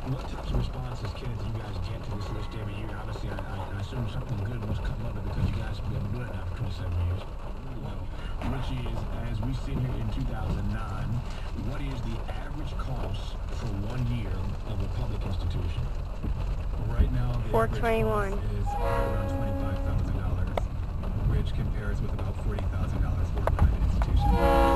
What types of responses can you guys get to this list every year? Obviously, I assume something good must come of it because you guys have been doing it now for 27 years. Which is, as we sit here in 2009, what is the average cost for 1 year of a public institution? Right now, the average 421 cost is around $25,000, which compares with about $40,000 for a private institution.